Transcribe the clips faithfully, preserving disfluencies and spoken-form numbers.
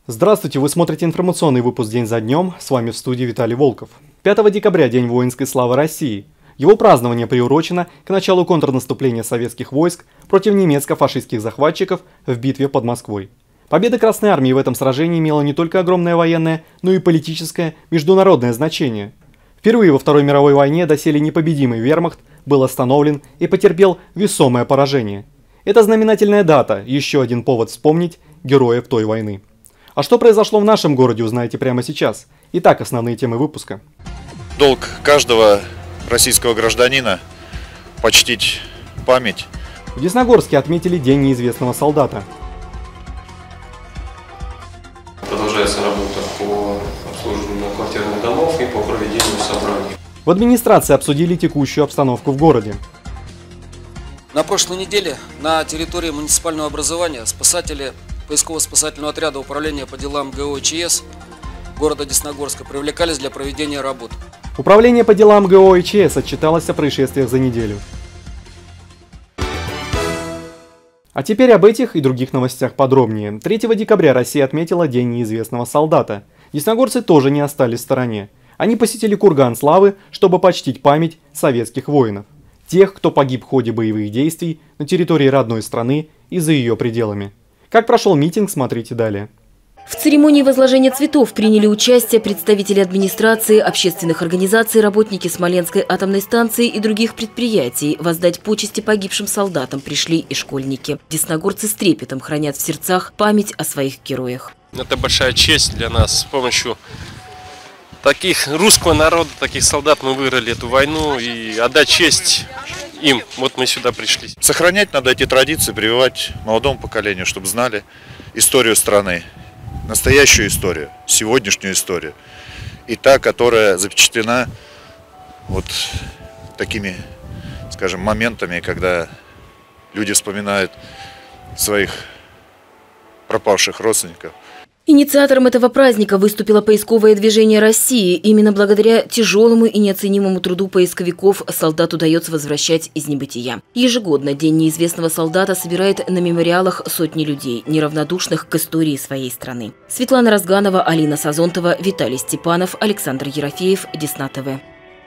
Здравствуйте, вы смотрите информационный выпуск «День за днем». С вами в студии Виталий Волков. пятого декабря – День воинской славы России. Его празднование приурочено к началу контрнаступления советских войск против немецко-фашистских захватчиков в битве под Москвой. Победа Красной Армии в этом сражении имела не только огромное военное, но и политическое, международное значение. Впервые во Второй мировой войне доселе непобедимый вермахт был остановлен и потерпел весомое поражение. Это знаменательная дата, еще один повод вспомнить героев той войны. А что произошло в нашем городе, узнаете прямо сейчас. Итак, основные темы выпуска. Долг каждого российского гражданина – почтить память. В Десногорске отметили День неизвестного солдата. Продолжается работа по обслуживанию квартирных домов и по проведению собраний. В администрации обсудили текущую обстановку в городе. На прошлой неделе на территории муниципального образования спасатели поисково-спасательного отряда управления по делам ГО ЧС города Десногорска привлекались для проведения работ. Управление по делам ГО и ЧС отчиталось о происшествиях за неделю. А теперь об этих и других новостях подробнее. третьего декабря Россия отметила День неизвестного солдата. Десногорцы тоже не остались в стороне. Они посетили курган славы, чтобы почтить память советских воинов. Тех, кто погиб в ходе боевых действий на территории родной страны и за ее пределами. Как прошел митинг, смотрите далее. В церемонии возложения цветов приняли участие представители администрации, общественных организаций, работники Смоленской атомной станции и других предприятий. Воздать почести погибшим солдатам пришли и школьники. Десногорцы с трепетом хранят в сердцах память о своих героях. Это большая честь для нас. С помощью таких русского народа, таких солдат мы выиграли эту войну, и отдать честь им. Вот мы сюда пришли. Сохранять надо эти традиции, прививать молодому поколению, чтобы знали историю страны. Настоящую историю, сегодняшнюю историю. И та, которая запечатлена вот такими, скажем, моментами, когда люди вспоминают своих пропавших родственников. Инициатором этого праздника выступило поисковое движение России. Именно благодаря тяжелому и неоценимому труду поисковиков солдат удается возвращать из небытия. Ежегодно День неизвестного солдата собирает на мемориалах сотни людей, неравнодушных к истории своей страны. Светлана Разганова, Алина Сазонтова, Виталий Степанов, Александр Ерофеев, Десна ТВ.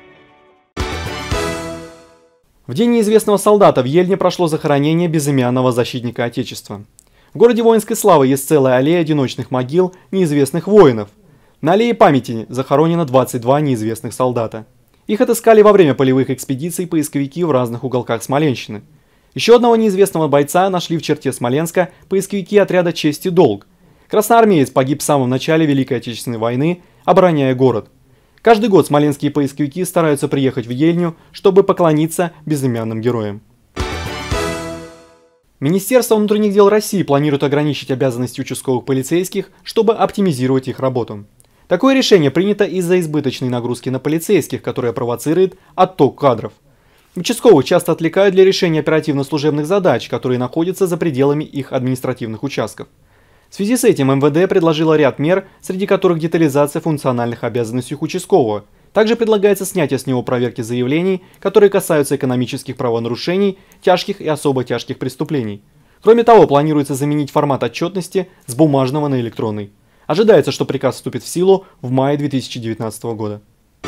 В День неизвестного солдата в Ельне прошло захоронение безымянного защитника Отечества. В городе воинской славы есть целая аллея одиночных могил неизвестных воинов. На аллее памяти захоронено двадцать два неизвестных солдата. Их отыскали во время полевых экспедиций поисковики в разных уголках Смоленщины. Еще одного неизвестного бойца нашли в черте Смоленска поисковики отряда «Честь и долг». Красноармеец погиб в самом начале Великой Отечественной войны, обороняя город. Каждый год смоленские поисковики стараются приехать в Ельню, чтобы поклониться безымянным героям. Министерство внутренних дел России планирует ограничить обязанности участковых полицейских, чтобы оптимизировать их работу. Такое решение принято из-за избыточной нагрузки на полицейских, которая провоцирует отток кадров. Участковых часто отвлекают для решения оперативно-служебных задач, которые находятся за пределами их административных участков. В связи с этим эм вэ дэ предложило ряд мер, среди которых детализация функциональных обязанностей участкового. Также предлагается снятие с него проверки заявлений, которые касаются экономических правонарушений, тяжких и особо тяжких преступлений. Кроме того, планируется заменить формат отчетности с бумажного на электронный. Ожидается, что приказ вступит в силу в мае две тысячи девятнадцатого года.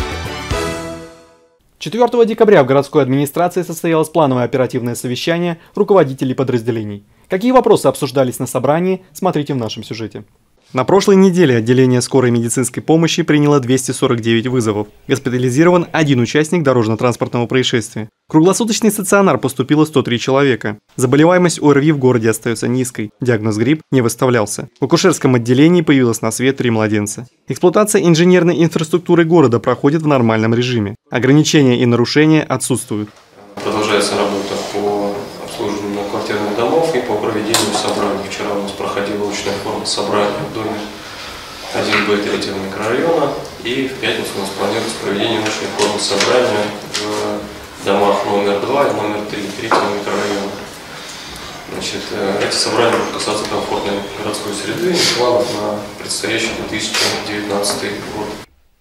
четвёртого декабря в городской администрации состоялось плановое оперативное совещание руководителей подразделений. Какие вопросы обсуждались на собрании, смотрите в нашем сюжете. На прошлой неделе отделение скорой медицинской помощи приняло двести сорок девять вызовов. Госпитализирован один участник дорожно-транспортного происшествия. В круглосуточный стационар поступило сто три человека. Заболеваемость о эр ви в городе остается низкой. Диагноз грипп не выставлялся. В акушерском отделении появилось на свет три младенца. Эксплуатация инженерной инфраструктуры города проходит в нормальном режиме. Ограничения и нарушения отсутствуют. Продолжается работа по обслуживанию квартирных домов и по проведению собраний. Вчера у нас проходила очная форма собрания в доме один бэ третьего микрорайона. И в пятницу у нас планируется проведение очной формы собрания в домах номер два и номер три третьего микрорайона. Значит, эти собрания будут касаться комфортной городской среды и планов на предстоящий две тысячи девятнадцатый год.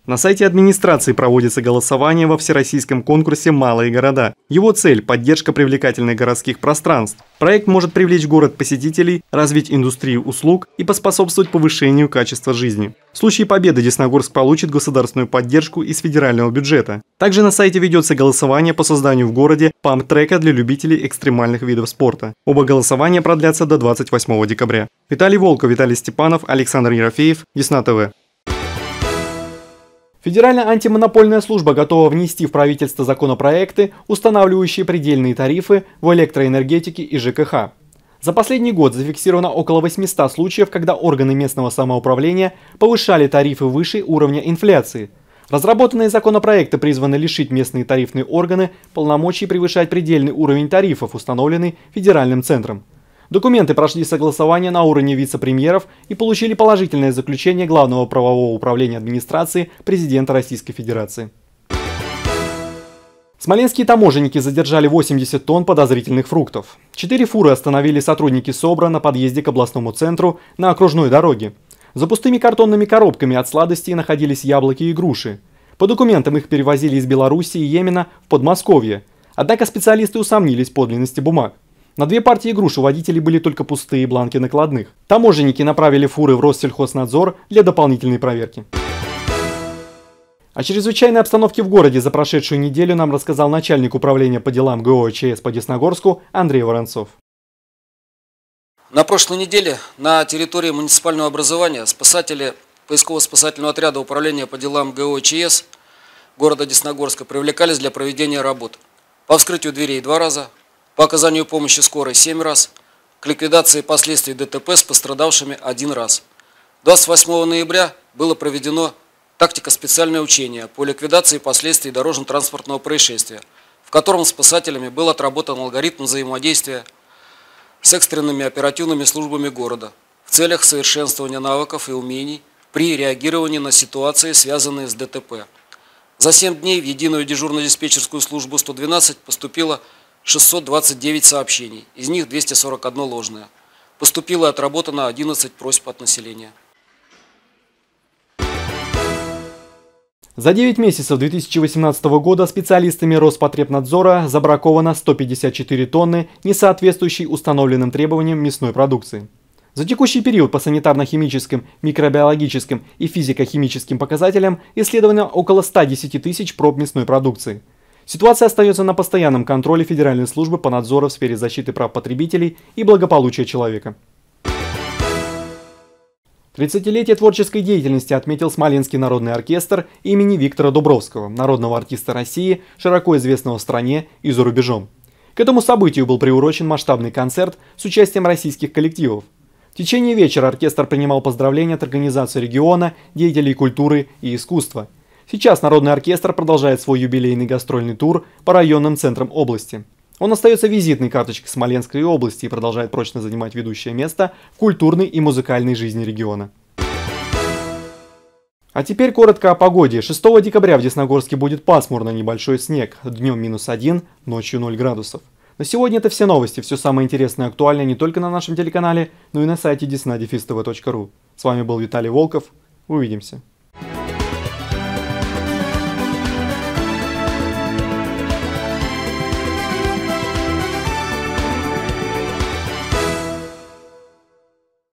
На сайте администрации проводится голосование во всероссийском конкурсе «Малые города». Его цель – поддержка привлекательных городских пространств. Проект может привлечь в город посетителей, развить индустрию услуг и поспособствовать повышению качества жизни. В случае победы Десногорск получит государственную поддержку из федерального бюджета. Также на сайте ведется голосование по созданию в городе памп-трека для любителей экстремальных видов спорта. Оба голосования продлятся до двадцать восьмого декабря. Виталий Волков, Виталий Степанов, Александр Ерофеев, Десна ТВ. Федеральная антимонопольная служба готова внести в правительство законопроекты, устанавливающие предельные тарифы в электроэнергетике и ЖКХ. За последний год зафиксировано около восьмисот случаев, когда органы местного самоуправления повышали тарифы выше уровня инфляции. Разработанные законопроекты призваны лишить местные тарифные органы полномочий превышать предельный уровень тарифов, установленный федеральным центром. Документы прошли согласование на уровне вице-премьеров и получили положительное заключение Главного правового управления администрации президента Российской Федерации. Смоленские таможенники задержали восемьдесят тонн подозрительных фруктов. Четыре фуры остановили сотрудники СОБРа на подъезде к областному центру на окружной дороге. За пустыми картонными коробками от сладостей находились яблоки и груши. По документам их перевозили из Беларуси и Йемена в Подмосковье. Однако специалисты усомнились в подлинности бумаг. На две партии груш у водителей были только пустые бланки накладных. Таможенники направили фуры в Россельхознадзор для дополнительной проверки. О чрезвычайной обстановке в городе за прошедшую неделю нам рассказал начальник управления по делам ГО ЧС по Десногорску Андрей Воронцов. На прошлой неделе на территории муниципального образования спасатели поисково-спасательного отряда управления по делам ГО ЧС города Десногорска привлекались для проведения работ. По вскрытию дверей два раза, по оказанию помощи скорой семь раз, к ликвидации последствий ДТП с пострадавшими один раз. двадцать восьмого ноября было проведено тактико-специальное учение по ликвидации последствий дорожно-транспортного происшествия, в котором спасателями был отработан алгоритм взаимодействия с экстренными оперативными службами города в целях совершенствования навыков и умений при реагировании на ситуации, связанные с ДТП. За семь дней в единую дежурно-диспетчерскую службу сто двенадцать поступило шестьсот двадцать девять сообщений, из них двести сорок одно ложное. Поступило и отработано одиннадцать просьб от населения. За девять месяцев две тысячи восемнадцатого года специалистами Роспотребнадзора забраковано сто пятьдесят четыре тонны несоответствующей установленным требованиям мясной продукции. За текущий период по санитарно-химическим, микробиологическим и физико-химическим показателям исследовано около ста десяти тысяч проб мясной продукции. Ситуация остается на постоянном контроле Федеральной службы по надзору в сфере защиты прав потребителей и благополучия человека. тридцатилетие творческой деятельности отметил Смоленский народный оркестр имени Виктора Дубровского, народного артиста России, широко известного в стране и за рубежом. К этому событию был приурочен масштабный концерт с участием российских коллективов. В течение вечера оркестр принимал поздравления от организаций региона, деятелей культуры и искусства. Сейчас Народный оркестр продолжает свой юбилейный гастрольный тур по районным центрам области. Он остается визитной карточкой Смоленской области и продолжает прочно занимать ведущее место в культурной и музыкальной жизни региона. А теперь коротко о погоде. шестого декабря в Десногорске будет пасмурно, небольшой снег. Днем минус один, ночью ноль градусов. На сегодня это все новости. Все самое интересное и актуальное не только на нашем телеканале, но и на сайте десна точка тв точка ру. С вами был Виталий Волков. Увидимся.